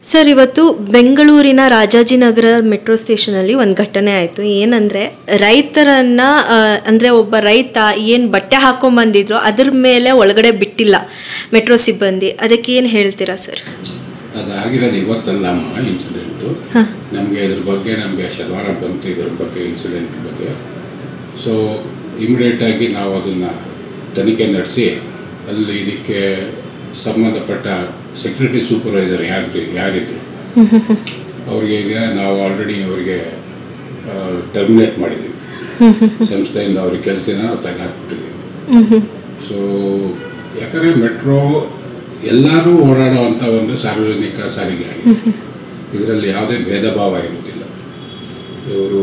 Sir, ಇವತ್ತು ಬೆಂಗಳೂರಿನ Rajajinagar metro ಸ್ಟೇಷನಲ್ಲಿ ಒಂದು ಘಟನೆ ಆಯಿತು. ಏನಂದರೆ ರೈತರನ್ನು ಅಂದರೆ ಒಬ್ಬ ರೈತ ಏನು ಬಟ್ಟೆ ಹಾಕೊಂಬಂದಿದ್ರು ಅದ್ರ ಮೇಲೆ ಒಳಗಡೆ ಬಿಟ್ಟಿಲ್ಲ ಮೆಟ್ರೋ ಸಿಬ್ಬಂದಿ. ಅದಕ್ಕೆ ಏನು ಹೇಳ್ತೀರಾ ಸರ್? ಅದಾಗಿರೋದು ಇವತ್ತಲ್ಲ ಇನ್ಸಿಡೆಂಟು. ನಮಗೆ ಇದ್ರ ಬಗ್ಗೆ ಶನಿವಾರ ಬಂತು, ಇದ್ರ ಬಗ್ಗೆ ಇನ್ಸಿಡೆಂಟ್ ಬಗ್ಗೆ. ಸೊ ಇಮಿಡಿಯೇಟಾಗಿ ನಾವು ಅದನ್ನು ತನಿಖೆ ನಡೆಸಿ ಅಲ್ಲಿ ಇದಕ್ಕೆ ಸಂಬಂಧಪಟ್ಟ ಸೆಕ್ಯೂರಿಟಿ ಸೂಪರ್ವೈಸರ್ ಯಾರಿದ್ರು ಅವ್ರಿಗೆ ಈಗ ನಾವು ಆಲ್ರೆಡಿ ಅವರಿಗೆ ಟರ್ಮಿನೇಟ್ ಮಾಡಿದ್ದೀವಿ. ಸಂಸ್ಥೆಯಿಂದ ಅವ್ರಿಗೆ ಕೆಲಸದಿಂದ ನಾವು ತೆಗೆದುಹಾಕ್ಬಿಟ್ಟಿದ್ದೀವಿ. ಸೊ ಯಾಕಂದರೆ ಮೆಟ್ರೋ ಎಲ್ಲರೂ ಓಡಾಡೋ ಅಂಥ ಒಂದು ಸಾರ್ವಜನಿಕ ಸಾರಿಗೆ ಆಗಿದೆ. ಇದರಲ್ಲಿ ಯಾವುದೇ ಭೇದ ಭಾವ ಇರುವುದಿಲ್ಲ. ಇವರು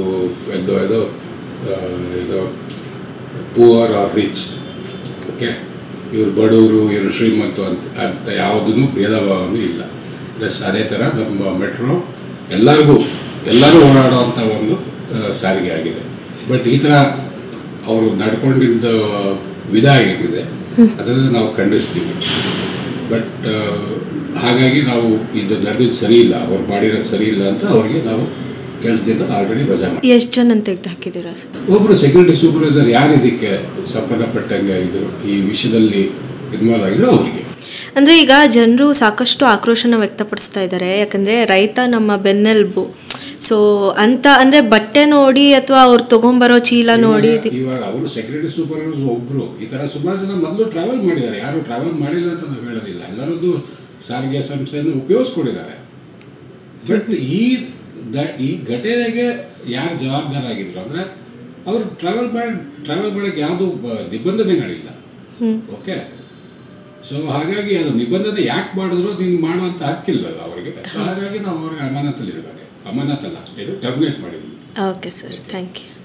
ಇದು ಪೂವರ್ ಆರ್ ರಿಚ್, ಓಕೆ, ಇವರು ಬಡವರು, ಇವರು ಶ್ರೀಮಂತ ಅಂತ ಯಾವುದೂ ಭೇದ ಭಾವನೂ ಇಲ್ಲ. ಪ್ಲಸ್ ಅದೇ ಥರ ನಮ್ಮ ಮೆಟ್ರೋ ಎಲ್ಲರೂ ಓಡಾಡೋ ಅಂಥ ಒಂದು ಸಾರಿಗೆ ಆಗಿದೆ. ಬಟ್ ಈ ಥರ ಅವರು ನಡ್ಕೊಂಡಿದ್ದ ವಿಧ ಹೇಗಿದೆ ಅದನ್ನು ನಾವು ಖಂಡಿಸ್ತೀವಿ. ಬಟ್ ಹಾಗಾಗಿ ನಾವು ಇದು ನಡೆದಿದ್ದು ಸರಿ ಇಲ್ಲ, ಅವ್ರು ಮಾಡಿರೋದು ಸರಿ ಇಲ್ಲ ಅಂತ ಅವ್ರಿಗೆ ನಾವು ಕೆಲಸದಿಂದ ಆಲ್ರೆಡಿ ವಜಾ ಮಾಡಿ. ಎಷ್ಟು ಜನ ತೆಗೆದು ಹಾಕಿದ್ದೀರಾ ಸರ್? ಒಬ್ಬರು ಸೆಕ್ಯೂರಿಟಿ ಸೂಪರ್ವೈಸರ್ ಯಾರು ಇದಕ್ಕೆ ಸಂಬಂಧಪಟ್ಟಂಗೆ ಇದ್ರು ಈ ವಿಷಯದಲ್ಲಿ ಇನ್ವಾಲ್ವ್ ಆಗಿದ್ರು ಅವರಿಗೆ. ಅಂದರೆ ಈಗ ಜನರು ಸಾಕಷ್ಟು ಆಕ್ರೋಶನ ವ್ಯಕ್ತಪಡಿಸ್ತಾ ಇದ್ದಾರೆ. ಯಾಕಂದರೆ ರೈತ ನಮ್ಮ ಬೆನ್ನೆಲುಬು. ಸೊ ಅಂತ ಅಂದರೆ ಬಟ್ಟೆ ನೋಡಿ ಅಥವಾ ಅವ್ರು ತೊಗೊಂಬರೋ ಚೀಲ ನೋಡಿ ಇವಾಗ ಅವರು ಸೆಕ್ಯೂರಿಟಿ ಸೂಪರ್ವೈಸರ್ ಒಬ್ಬರು ಈ ಥರ ಸುಮಾರು ಜನ ಮೊದಲು ಟ್ರಾವೆಲ್ ಮಾಡಿದ್ದಾರೆ. ಯಾರು ಟ್ರಾವೆಲ್ ಮಾಡಿಲ್ಲ ಅಂತ ನಾವು ಹೇಳೋದಿಲ್ಲ, ಎಲ್ಲರದ್ದು ಸಾರಿಗೆ ಸಂಸ್ಥೆಯನ್ನು ಉಪಯೋಗಿಸ್ಕೊಂಡಿದ್ದಾರೆ. ಬಟ್ ಈ ಘಟನೆಗೆ ಯಾರು ಜವಾಬ್ದಾರಾಗಿದ್ರು ಅಂದರೆ ಅವರು ಟ್ರಾವೆಲ್ ಮಾಡೋಕ್ಕೆ ಯಾವುದೂ ನಿಬಂಧನೆಗಳಿಲ್ಲ. ಓಕೆ, ಸೊ ಹಾಗಾಗಿ ಅದು ನಿಬಂಧನೆ ಯಾಕೆ ಮಾಡಿದ್ರು ನೀನು ಮಾಡುವಂಥ ಹಕ್ಕಿಲ್ಲ ಅವರಿಗೆ. ಸೊ ಹಾಗಾಗಿ ನಾವು ಅವ್ರಿಗೆ ಅಮಾನತಲ್ಲಿರಬೇಕು. ಅಮಾನತಲ್ಲ, ಇದು ಟರ್ಮಿನೇಟ್ ಮಾಡಿದ್ವಿ. Okay sir, thank you.